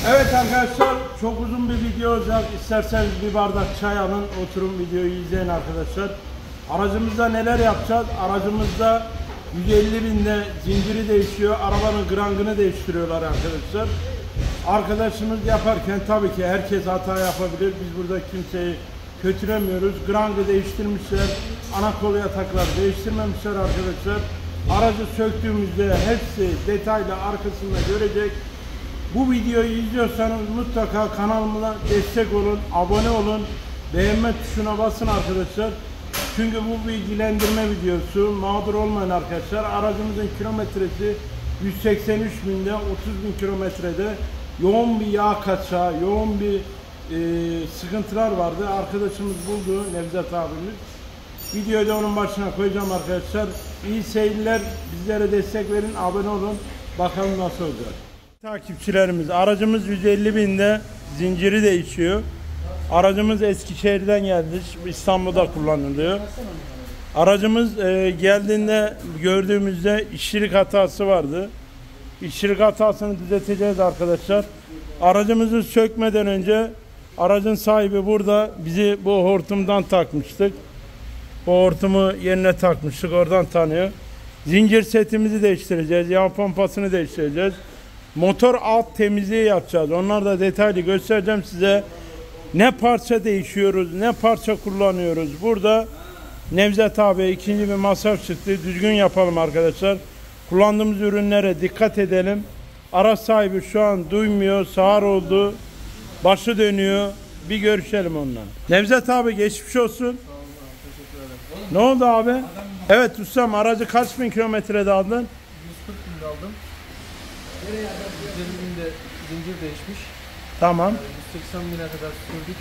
Evet arkadaşlar, çok uzun bir video olacak. İsterseniz bir bardak çay alın, oturun videoyu izleyin arkadaşlar. Aracımızda neler yapacağız? Aracımızda 150 binde zinciri değişiyor, arabanın grangını değiştiriyorlar arkadaşlar. Arkadaşımız yaparken tabii ki herkes hata yapabilir. Biz burada kimseyi kötülemiyoruz. Grangı değiştirmişler, ana kol yatakları değiştirmemişler arkadaşlar. Aracı söktüğümüzde hepsi detaylı arkasında görecek. Bu videoyu izliyorsanız mutlaka kanalıma destek olun, abone olun, beğenme tuşuna basın arkadaşlar. Çünkü bu bilgilendirme videosu, mağdur olmayın arkadaşlar. Aracımızın kilometresi 183 binde, 30 bin kilometrede. Yoğun bir yağ kaçağı, yoğun bir sıkıntılar vardı. Arkadaşımız buldu, Nevzat abimiz. Videoyu da onun başına koyacağım arkadaşlar. İyi seyirler, bizlere destek verin, abone olun. Bakalım nasıl olacak. Takipçilerimiz, aracımız 150 binde, zinciri değişiyor. Aracımız Eskişehir'den geldi, İstanbul'da kullanılıyor. Aracımız geldiğinde gördüğümüzde işçilik hatası vardı. İşçilik hatasını düzelteceğiz arkadaşlar. Aracımızı sökmeden önce aracın sahibi burada bizi bu hortumdan takmıştık. Bu hortumu yerine takmıştık, oradan tanıyor. Zincir setimizi değiştireceğiz, yağ pompasını değiştireceğiz. Motor alt temizliği yapacağız. Onlar da detaylı göstereceğim size. Ne parça değişiyoruz, ne parça kullanıyoruz. Burada Nevzat abi ikinci bir masraf çıktı. Düzgün yapalım arkadaşlar. Kullandığımız ürünlere dikkat edelim. Araç sahibi şu an duymuyor, sağır oldu. Başı dönüyor. Bir görüşelim onunla. Nevzat abi geçmiş olsun. Ne oldu abi? Evet ustam, aracı kaç bin kilometrede aldın? 140 binde aldım. 150 binde zincir değişmiş. Tamam. 180 bine kadar sürdük.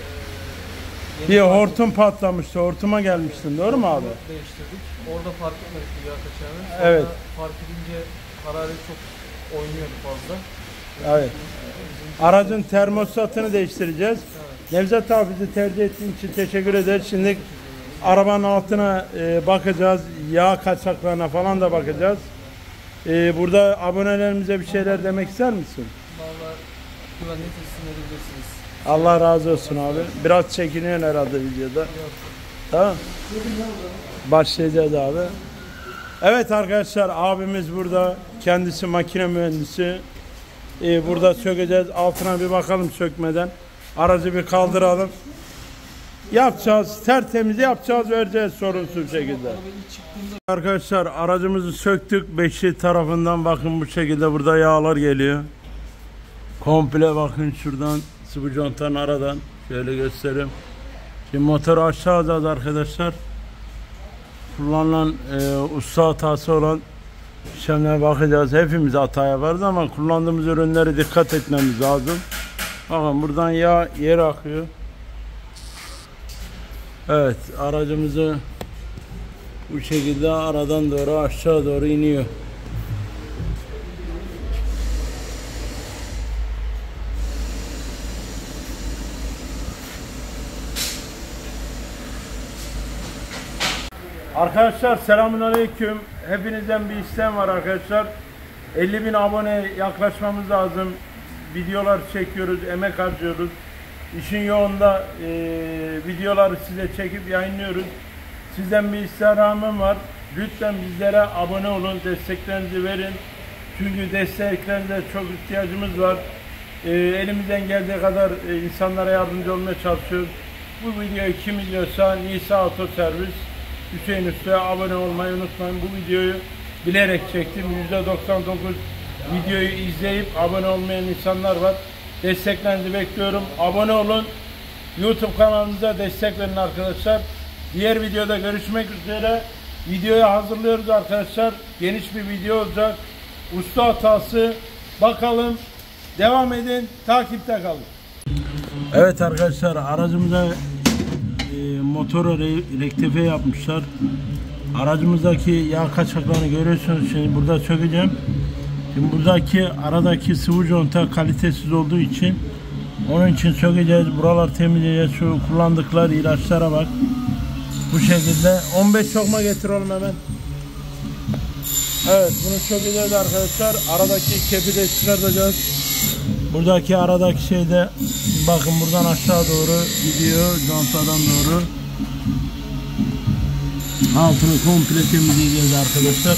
Bir hortum patlamıştı. Hortuma gelmiştin. Doğru mu abi? Değiştirdik. Orada fark etmedik yağ kaçağını. Sonra Evet. fark edince hararet çok oynuyordu fazla. Evet. Aracın termostatını değiştireceğiz. Evet. Nevzat abi bizi tercih ettiğin için teşekkür ederiz. Şimdi arabanın altına bakacağız. Yağ kaçaklarına falan da bakacağız. Burada abonelerimize bir şeyler demek ister misin? Vallahi güvenli teslim edebilirsiniz. Allah razı olsun abi. Biraz çekiniyorsun herhalde videoda. Yok. Tamam. Başlayacağız abi. Evet arkadaşlar, abimiz burada. Kendisi makine mühendisi. Burada sökeceğiz. Altına bir bakalım sökmeden. Aracı bir kaldıralım. Yapacağız. Tertemiz yapacağız. Vereceğiz sorunsuz şekilde. Arkadaşlar aracımızı söktük. Beşli tarafından bakın bu şekilde burada yağlar geliyor. Komple bakın şuradan. Sıvı contanın aradan. Şöyle göstereyim. Şimdi motoru aşağı alacağız arkadaşlar. Kullanılan usta hatası olan işlemlere bakacağız. Hepimiz hata yaparız ama kullandığımız ürünlere dikkat etmemiz lazım. Bakın buradan yağ yer akıyor. Evet, aracımızı bu şekilde aradan doğru aşağı doğru iniyor. Arkadaşlar selamünaleyküm. Hepinizden bir istem var arkadaşlar. 50.000 abone yaklaşmamız lazım. Videolar çekiyoruz, emek harcıyoruz. İşin yoğunda videoları size çekip yayınlıyoruz. Sizden bir istirhamım var. Lütfen bizlere abone olun, desteklerinizi verin. Çünkü desteklerinize çok ihtiyacımız var. Elimizden geldiği kadar insanlara yardımcı olmaya çalışıyoruz. Bu videoyu kim izliyorsa Nisa Otoservis Hüseyin Usta'ya abone olmayı unutmayın. Bu videoyu bilerek çektim. %99 videoyu izleyip abone olmayan insanlar var. Desteklerinizi bekliyorum. Abone olun. YouTube kanalımıza destek verin arkadaşlar. Diğer videoda görüşmek üzere. Videoyu hazırlıyoruz arkadaşlar. Geniş bir video olacak. Usta hatası. Bakalım. Devam edin. Takipte kalın. Evet arkadaşlar, aracımıza motoru rektifiye yapmışlar. Aracımızdaki yağ kaçaklarını görüyorsunuz. Şimdi burada sökeceğim. Şimdi buradaki aradaki sıvı conta kalitesiz olduğu için onun için sökeceğiz. Buralar temizleyeceğiz. Şu kullandıkları ilaçlara bak. Bu şekilde 15 sokma getir oğlum hemen. Evet, bunu sökeceğiz arkadaşlar. Aradaki kepi de çıkartacağız. Buradaki aradaki şeyde bakın buradan aşağı doğru gidiyor, contadan doğru. Altını komple temizleyeceğiz arkadaşlar.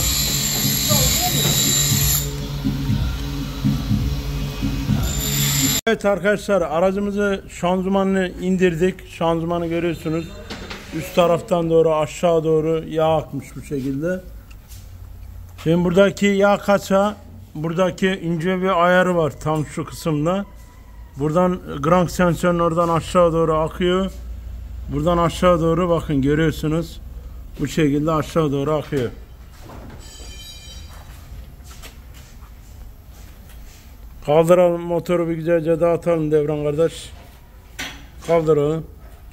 Evet arkadaşlar, aracımızı şanzımanını indirdik. Şanzımanı görüyorsunuz. Üst taraftan doğru aşağı doğru yağ akmış bu şekilde. Şimdi buradaki yağ kaça, buradaki ince bir ayarı var tam şu kısımda. Buradan crank sensörün oradan aşağı doğru akıyor. Buradan aşağı doğru bakın görüyorsunuz. Bu şekilde aşağı doğru akıyor. Kaldıralım motoru, bir güzelce dağıtalım Devran kardeş. Kaldıralım.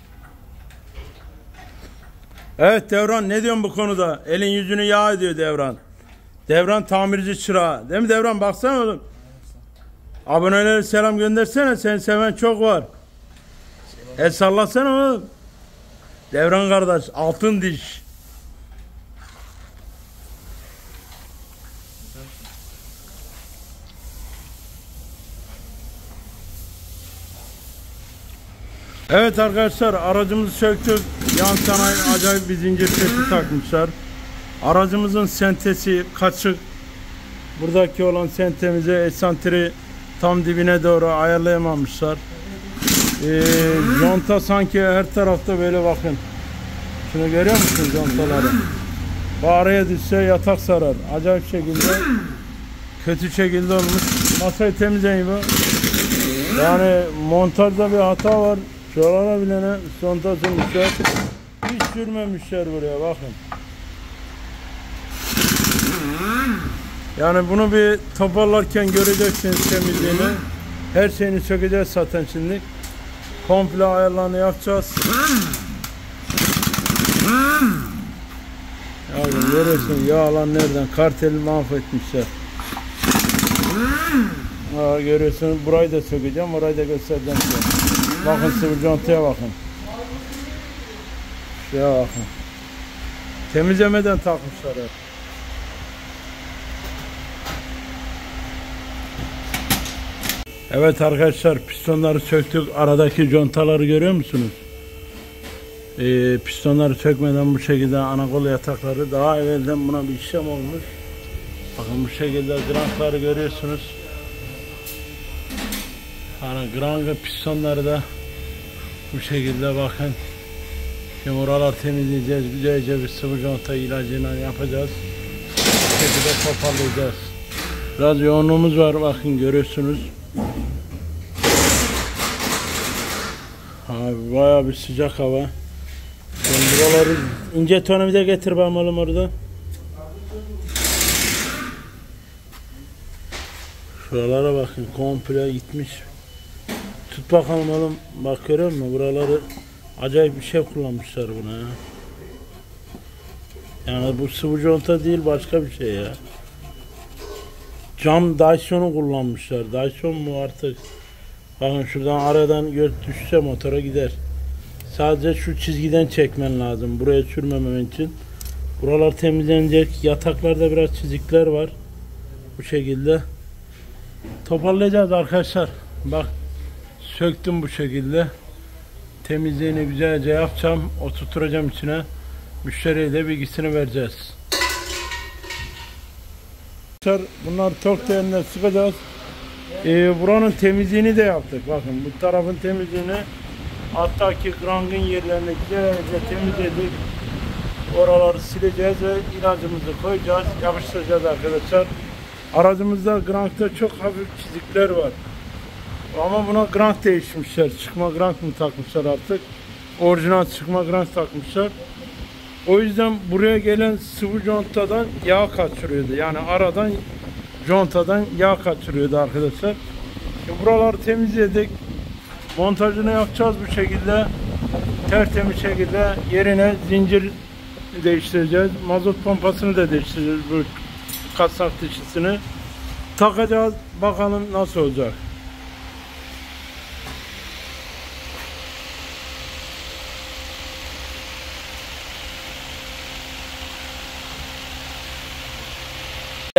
Evet Devran, ne diyorsun bu konuda? Elin yüzünü yağ ediyor Devran. Devran tamirci çırağı. Değil mi Devran? Baksana oğlum. Abonelere selam göndersene. Seni seven çok var. El sallasana oğlum. Devran kardeş, altın diş. Evet arkadaşlar, aracımızı söktük. Yan sanayi acayip bir zincir seti takmışlar. Aracımızın sentesi kaçık. Buradaki olan sentemize esantri tam dibine doğru ayarlayamamışlar. Conta sanki her tarafta böyle bakın. Şunu görüyor musun contaları? Bu araya düşse yatak sarar. Acayip şekilde kötü şekilde olmuş. Masayı temizleyin bu. Yani montajda bir hata var. Şuralara bile ne conta sürmüşler. Hiç sürmemişler buraya bakın. Yani bunu bir toparlarken göreceksiniz temizliğini. Her şeyini sökeceğiz zaten şimdi. Komple ayarlarını yapacağız. Ya görüyorsun yağlar nereden? Karteli mahvetmişler. Ha, görüyorsun burayı da sökeceğim, orayı da göstereceğim size. Bakın sıvı contaya bakın. Şuraya bakın. Temizlemeden takmışlar hep. Evet arkadaşlar, pistonları söktük. Aradaki contaları görüyor musunuz? Pistonları sökmeden bu şekilde ana kol yatakları, daha evvelden buna bir işlem olmuş. Bakın bu şekilde grankları görüyorsunuz. Hani grank pistonları da bu şekilde bakın. Şimdi oralar temizleyeceğiz. Güzelce bir sıvı conta ilacıyla yapacağız. Bu şekilde toparlayacağız. Biraz yoğunluğumuz var, bakın görüyorsunuz. Abi bayağı bir sıcak hava. Şimdi buraları ince tonu bir de getir bakalım oğlum orada. Şuralara bakın, komple gitmiş. Tut bakalım oğlum. Bak görüyor musun? Buraları acayip bir şey kullanmışlar buna ya. Yani bu sıvı conta değil, başka bir şey ya. Cam Dyson'u kullanmışlar. Dyson mu artık? Bakın şuradan aradan göz düşse motora gider. Sadece şu çizgiden çekmen lazım. Buraya sürmemen için. Buralar temizlenecek. Yataklarda biraz çizikler var. Bu şekilde. Toparlayacağız arkadaşlar. Bak. Söktüm bu şekilde. Temizliğini güzelce yapacağım. Oturtacağım içine. Müşteriye de bilgisini vereceğiz. Bunlar tork değerinden sıkacağız. Buranın temizliğini de yaptık. Bakın bu tarafın temizliğini, hatta ki krankın yerlerini güzelce temizledik. Oraları sileceğiz ve ilacımızı koyacağız. Yapıştıracağız arkadaşlar. Aracımızda krankta çok hafif çizikler var. Ama buna krank değişmişler. Çıkma krank mı takmışlar artık? Orijinal çıkma krank takmışlar. O yüzden buraya gelen sıvı contadan yağ kaçırıyordu. Yani aradan contadan yağ kaçırıyordu arkadaşlar. Şimdi buraları temizledik. Montajını yapacağız bu şekilde. Tertemiz şekilde yerine zincir değiştireceğiz. Mazot pompasını da değiştireceğiz. Bu kasnak dişisini takacağız. Bakalım nasıl olacak.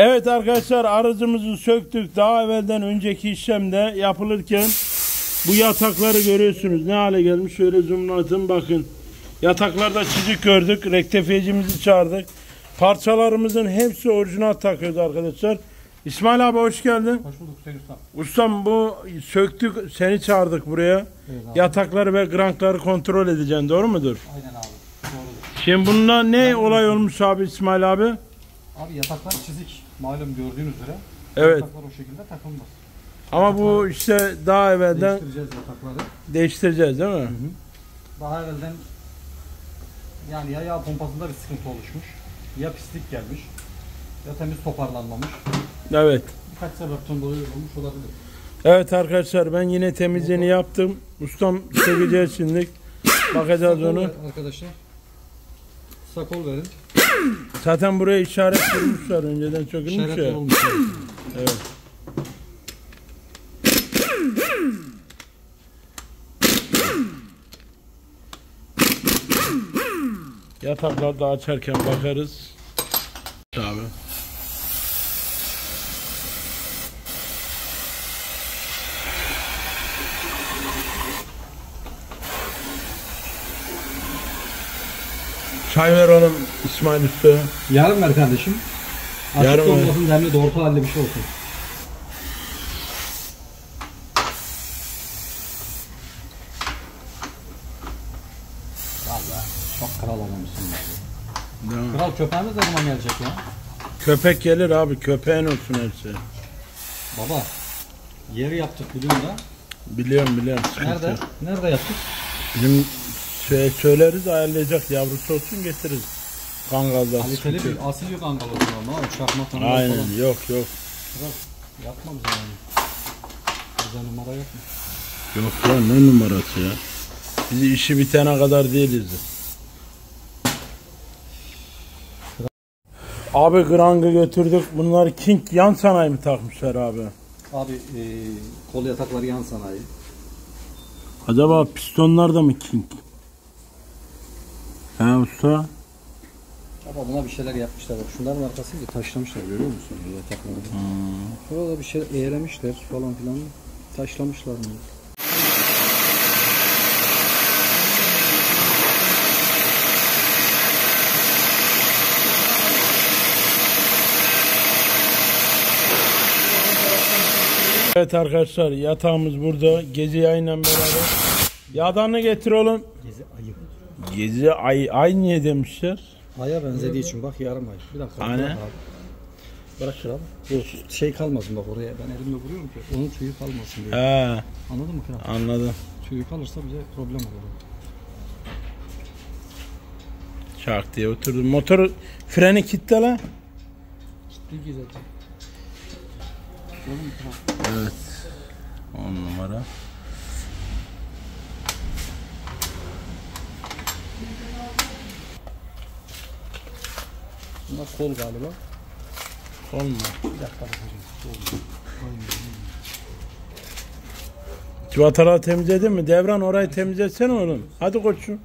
Evet arkadaşlar, aracımızı söktük. Daha evvelden önceki işlemde yapılırken bu yatakları görüyorsunuz. Ne hale gelmiş, şöyle zoomlatın bakın. Yataklarda çizik gördük. Rektifiyecimizi çağırdık. Parçalarımızın hepsi orijinal takıyordu arkadaşlar. İsmail abi hoş geldin. Hoş bulduk Hüseyin Usta. Ustam, bu söktük, seni çağırdık buraya. Evet abi. Yatakları ve grankları kontrol edeceksin, doğru mudur? Aynen abi. Doğrudur. Şimdi bununla ne olay olmuş abi İsmail abi? Abi yataklar çizik. Malum gördüğünüz üzere. Evet. Yataklar o şekilde takılmaz. Ama bu işte daha evvelden Değiştireceğiz yatakları. değiştireceğiz değil mi? Daha evvelden yani ya yağ pompasında bir sıkıntı oluşmuş. Ya pislik gelmiş. Ya temiz toparlanmamış. Evet. Birkaç sebepten dolayı olmuş olabilir. Evet arkadaşlar, ben yine temizliğini yaptım. Ustam sökeceğiz şimdi. Bakacağız Sakol onu. ver arkadaşlar. Sakol verin. Zaten buraya işaret koymuşlar, önceden sökülmüş İşaretler ya. olmuş. Evet. Yataklarda açarken bakarız. Abi. Çay ver oğlum İsmail Usta. Yarın ver kardeşim. Açık Yarın ver. olmasın, demli de orta halde bir şey olsun. Vallahi çok kral adamısın abi. Değil mi? Kral köpeğimiz ne zaman gelecek ya? Köpek gelir abi, köpeğin olsun her şey. Baba, yeri yaptık biliyorum da. Biliyorum. sıkıntı Nerede? yok. Nerede yaptık? Bizim söyleriz, ayarlayacak, yavrusu olsun getiririz. Kangal'da. Kaliteli sıkıntı yok. bir asil bir kangal olsun ama abi. Çakma kangal falan. Aynen, yok. Kral, yapma bize yani. Bize numara yapma. Yok lan, ne numarası ya. Biz işi bitene kadar değiliz. Abi grangı götürdük. Bunlar King yan sanayi mi takmışlar abi? Abi kol yatakları yan sanayi. Acaba pistonlar da mı King? He usta? Ama buna bir şeyler yapmışlar. Bak şunların arkasıyla taşlamışlar, görüyor musun yatakları? Şurada bir şey eğlemişler falan filan. Taşlamışlar bunu. Evet arkadaşlar, yatağımız burada. Gezi yayınla beraber. Yağdanını getir oğlum. Gezi ayı. Gezi ay niye demişler? Aya benzediği için bak, yarım ay. Bir dakika. Hani? Bırak abi. Bırak kral. Bu şey kalmasın bak oraya. Ben elimle vuruyorum ki onun tüyü kalmasın diye. He, Anladın mı kral? anladım. Tüyü kalırsa bize problem olur. Şak diye oturdum. Motor freni kilitle lan. Ciddi zaten. Oğlum kral. Evet. 10 numara. Bunlar kol galiba. Olma. Bir dakika bakacağım. Kol. Civataları temizledin mi? Devran orayı temizletsene oğlum. Hadi koçum.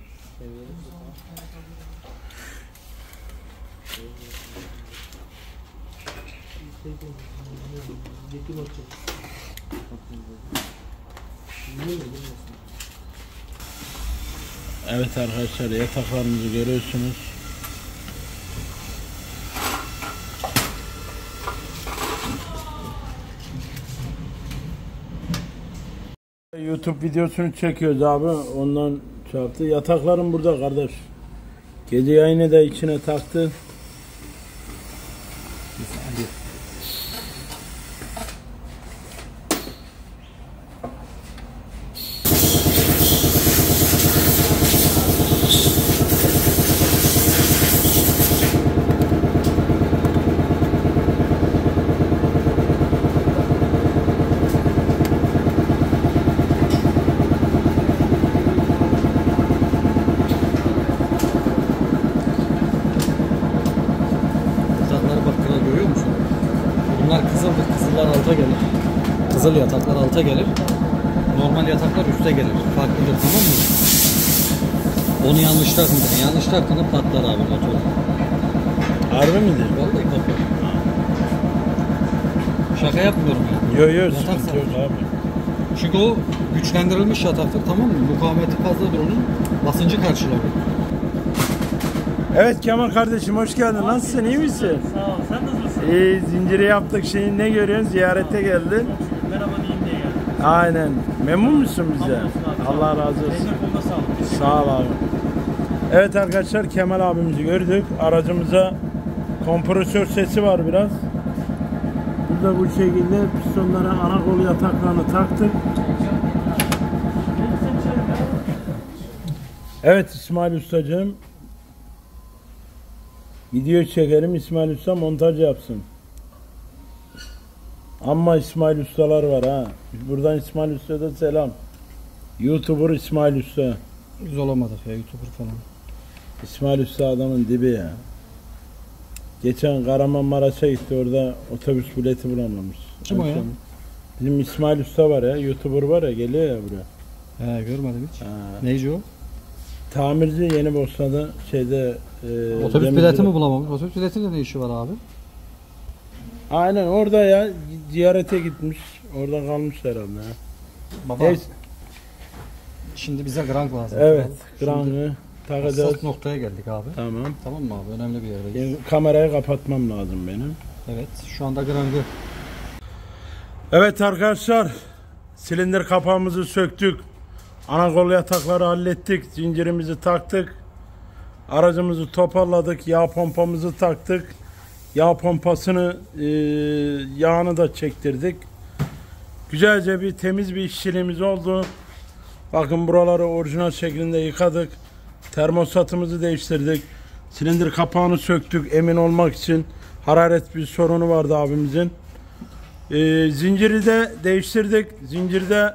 Evet arkadaşlar, yataklarımızı görüyorsunuz. YouTube videosunu çekiyoruz abi. Ondan çarptı. Yataklarım burada kardeş. Gece yayını da içine taktı. Yatakları bak kral, görüyor musun? Bunlar kızıldır. Kızıllar alta gelir. Kızıl yataklar alta gelir. Normal yataklar üste gelir. Farklıdır, tamam mı? Onu yanlış takmayacaksın. Yanlış taktığında patlar abi motor. Harbi midir? Vallahi patlar. Şaka yapmıyorum yani. Yo yo, Yatak sıkıntı yok sadece. abi. Çünkü o güçlendirilmiş yataktır, tamam mı? Mukavemeti fazladır onun. Basıncı karşılar. Evet Kemal kardeşim, hoş geldin. Nasılsın, iyi misin? Sağ ol. Sen nasılsın? İyi, zinciri yaptık. Şimdi ne görüyorsun? Ziyarete geldin. Merhaba diyeyim diye geldim. Aynen. Memnun musun bize? Memnun musun abi? Allah razı olsun. Eline koluna sağlık. Sağ ol abi. Evet arkadaşlar, Kemal abimizi gördük. Aracımıza kompresör sesi var biraz. Burada bu şekilde pistonlara ana kol yataklarını taktık. Evet İsmail Ustacığım. Video çekelim, İsmail Usta montaj yapsın. Ama İsmail Ustalar var ha. Buradan İsmail Usta'da selam. YouTuber İsmail Usta. Biz olamadık ya, YouTuber falan. İsmail Usta adamın dibi ya. Geçen Kahramanmaraş'a gitti, orada otobüs bileti bulamamış. Kim o ya? Bizim İsmail Usta var ya, YouTuber var ya, geliyor ya buraya. He, görmedim hiç. Ha. Neyci o? Tamirci Yeni Bosna'da şeyde Otobüs Demirci'de- bileti mi bulamamış? Otobüs biletinde ne işi var abi? Aynen orada ya, ziyarete gitmiş. Orada kalmış herhalde ya. Baba. Neyse. Şimdi bize grank lazım. Evet, Şimdi Grang'ı takacağız. hassas noktaya geldik abi. Tamam. Tamam mı abi? Önemli bir yerdeyiz. Şimdi kamerayı kapatmam lazım benim. Evet. Şu anda grangı. Evet arkadaşlar, silindir kapağımızı söktük. Ana kol yatakları hallettik. Zincirimizi taktık. Aracımızı toparladık. Yağ pompamızı taktık. Yağ pompasını yağını da çektirdik. Güzelce bir temiz bir işçiliğimiz oldu. Bakın buraları orijinal şeklinde yıkadık. Termostatımızı değiştirdik. Silindir kapağını söktük emin olmak için. Hararet bir sorunu vardı abimizin. Zinciri de değiştirdik. Zincirde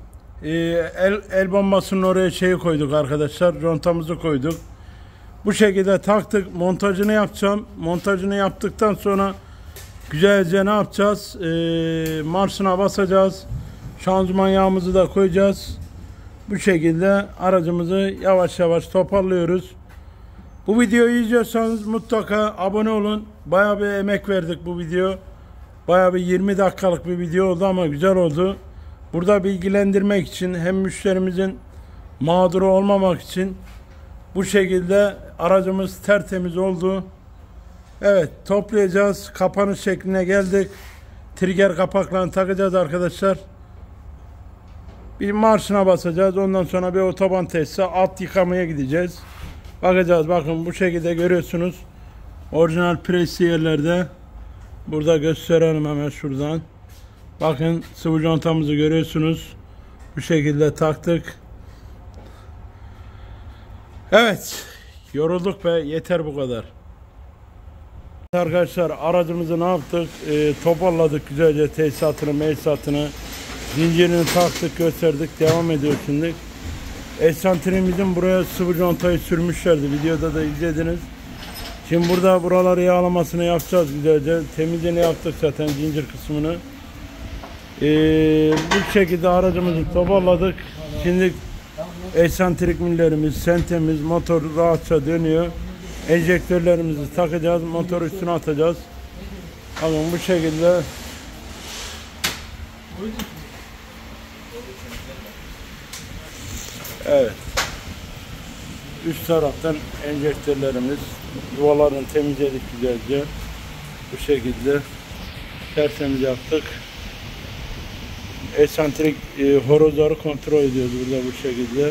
el bombasının oraya şeyi koyduk arkadaşlar. Contamızı koyduk. Bu şekilde taktık. Montajını yapacağım. Montajını yaptıktan sonra güzelce ne yapacağız? Marşına basacağız. Şanzıman yağımızı da koyacağız. Bu şekilde aracımızı yavaş yavaş toparlıyoruz. Bu videoyu izliyorsanız mutlaka abone olun. Bayağı bir emek verdik bu video. Bayağı bir 20 dakikalık bir video oldu ama güzel oldu. Burada bilgilendirmek için, hem müşterimizin mağduru olmamak için, bu şekilde aracımız tertemiz oldu. Evet, toplayacağız. Kapanış şekline geldik. Trigger kapaklarını takacağız arkadaşlar. Bir marşına basacağız. Ondan sonra bir otoban testi, alt yıkamaya gideceğiz. Bakacağız. Bakın bu şekilde görüyorsunuz. Orijinal presli yerlerde. Burada gösterelim hemen şuradan. Bakın sıvı contamızı görüyorsunuz. Bu şekilde taktık. Evet. Yorulduk be. Yeter bu kadar. Arkadaşlar aracımızı ne yaptık? Toparladık güzelce tesisatını, mevsatını. Zincirini taktık, gösterdik. Devam ediyor şimdi. Eksantriğimizin buraya sıvı contayı sürmüşlerdi. Videoda da izlediniz. Şimdi burada buraları yağlamasını yapacağız güzelce. Temizliğini yaptık zaten, zincir kısmını. Bu şekilde aracımızı toparladık. Şimdi eksantrik millerimiz, sentemiz, motor rahatça dönüyor. Enjektörlerimizi takacağız, motor üstüne atacağız. Bakın bu şekilde. Evet. Üst taraftan enjektörlerimiz, yuvalarını temizledik güzelce. Bu şekilde tertemiz yaptık. Eksantrik horozları kontrol ediyoruz burada bu şekilde.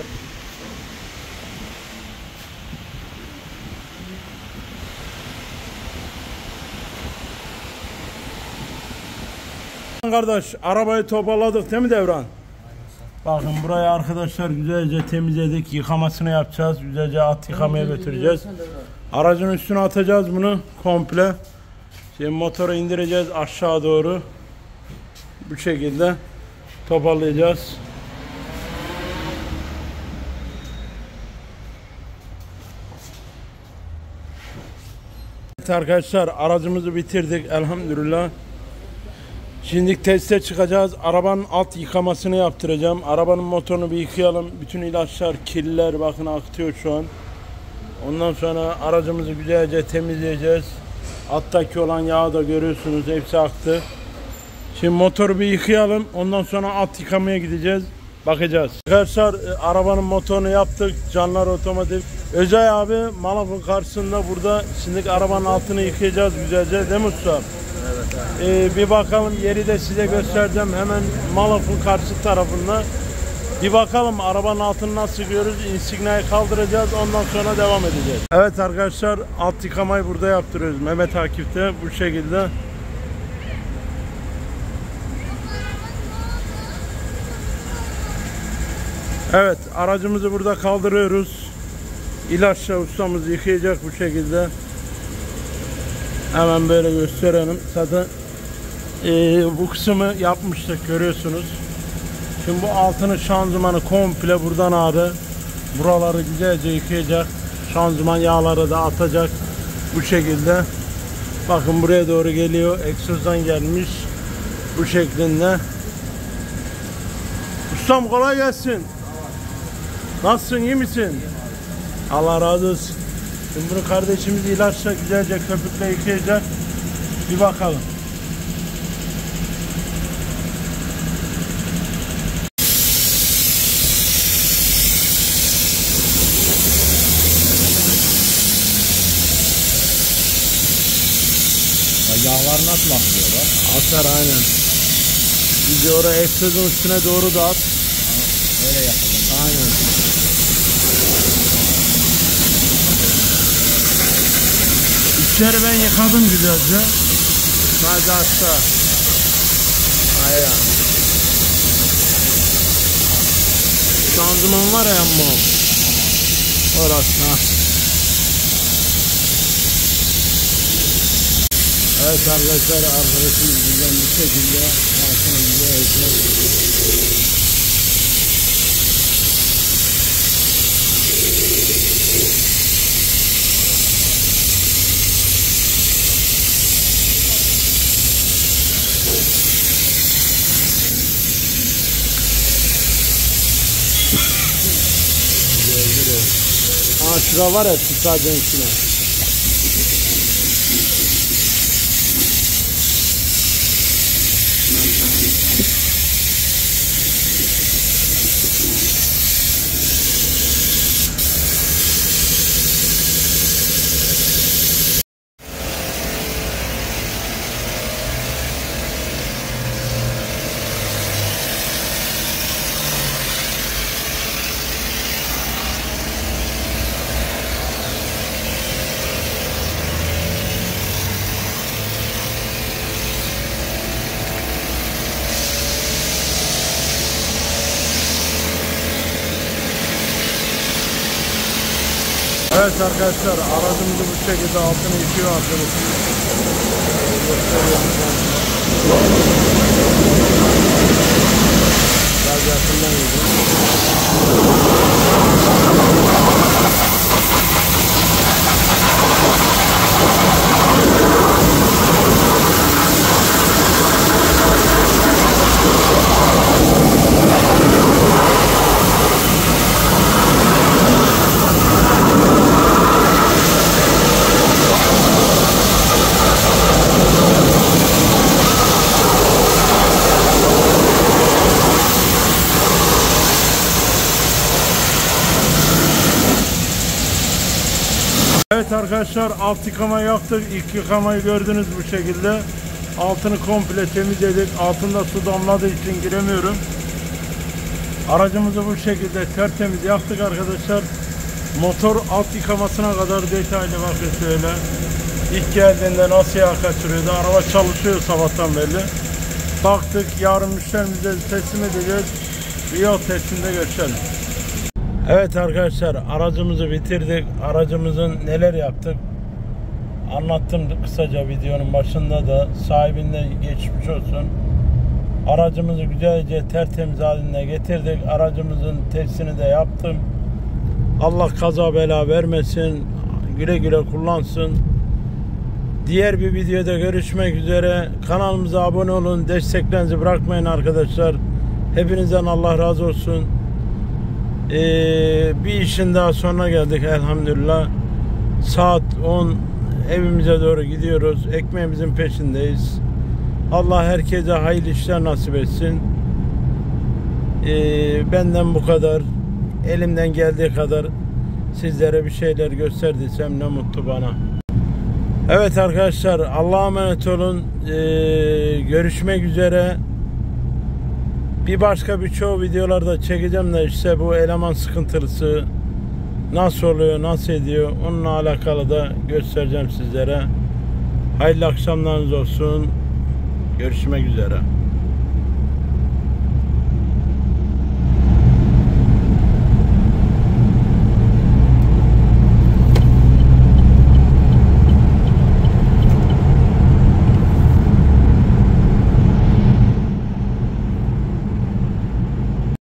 Kardeş, arabayı toparladık değil mi Devran? Bakın burayı arkadaşlar güzelce temizledik. Yıkamasını yapacağız. Güzelce at yıkamaya götüreceğiz. Aracın üstüne atacağız bunu komple. Şimdi motoru indireceğiz aşağı doğru. Bu şekilde toparlayacağız. Evet arkadaşlar, aracımızı bitirdik elhamdülillah. Şimdi teste çıkacağız. Arabanın alt yıkamasını yaptıracağım. Arabanın motorunu bir yıkayalım. Bütün ilaçlar, kirliler bakın akıyor şu an. Ondan sonra aracımızı güzelce temizleyeceğiz. Alttaki olan yağı da görüyorsunuz, hepsi aktı. Şimdi motoru bir yıkayalım. Ondan sonra at yıkamaya gideceğiz. Bakacağız. Arkadaşlar arabanın motorunu yaptık. Canlar Otomotiv. Özay abi Malaf'ın karşısında burada. Şimdi arabanın altını yıkayacağız güzelce. Değil mi usta? Evet. Bir bakalım, yeri de size göstereceğim. Hemen Malaf'ın karşı tarafında. Bir bakalım arabanın altını nasıl yıkıyoruz. İnsignayı kaldıracağız. Ondan sonra devam edeceğiz. Evet arkadaşlar, alt yıkamayı burada yaptırıyoruz. Mehmet Akif'te bu şekilde. Evet, aracımızı burada kaldırıyoruz. İlaçla ustamız yıkayacak bu şekilde. Hemen böyle gösterelim. Zaten bu kısmı yapmıştık, görüyorsunuz. Şimdi bu altını, şanzımanı komple buradan abi. Buraları güzelce yıkayacak. Şanzıman yağları da atacak bu şekilde. Bakın buraya doğru geliyor. Egzozdan gelmiş bu şeklinde. Ustam kolay gelsin. Nasılsın, iyi misin? Allah razı olsun. Şimdi bunu kardeşimiz ilaçla güzelce köpükle yıkayacak. Bir bakalım. Yağlar nasıl atlıyorlar? Atar aynen. İyice oraya egzozun üstüne doğru da at. Öyle yapalım. Aynen. İçeri ben yıkadım güzelce. Sadece aşağı. Aynen. Şanzıman var ya amma. Orası ha. Evet arkadaşlar, arkadaşımız bizden bu şekilde altına güzel. Aa, şura var ya, sadece içine. Evet arkadaşlar, aracımızı bu şekilde altını yıkıyor arkadaşlar. Biraz yakından gidiyor. Evet arkadaşlar, alt yıkamayı yaptık. İlk yıkamayı gördünüz bu şekilde. Altını komple temizledik. Altında su damladığı için giremiyorum. Aracımızı bu şekilde tertemiz yaptık arkadaşlar. Motor alt yıkamasına kadar detaylı bakın şöyle. İlk geldiğinde nasıl yağ kaçırıyordu. Araba çalışıyor sabahtan beri. Baktık, yarın müşterimize teslim edeceğiz. Bir yol testinde görüşelim. Evet arkadaşlar, aracımızı bitirdik. Aracımızın neler yaptık anlattım kısaca videonun başında da. Sahibinde geçmiş olsun. Aracımızı güzelce tertemiz haline getirdik. Aracımızın testini de yaptım. Allah kaza bela vermesin. Güle güle kullansın. Diğer bir videoda görüşmek üzere. Kanalımıza abone olun. Desteklerinizi bırakmayın arkadaşlar. Hepinizden Allah razı olsun. Bir işin daha sonuna geldik elhamdülillah. Saat 10, evimize doğru gidiyoruz. Ekmeğimizin peşindeyiz. Allah herkese hayırlı işler nasip etsin. Benden bu kadar. Elimden geldiği kadar sizlere bir şeyler gösterdiysem ne mutlu bana. Evet arkadaşlar, Allah'a emanet olun. Görüşmek üzere. Bir başka birçok videolarda çekeceğim de işte bu eleman sıkıntılısı nasıl oluyor, nasıl ediyor, onunla alakalı da göstereceğim sizlere. Hayırlı akşamlarınız olsun. Görüşmek üzere.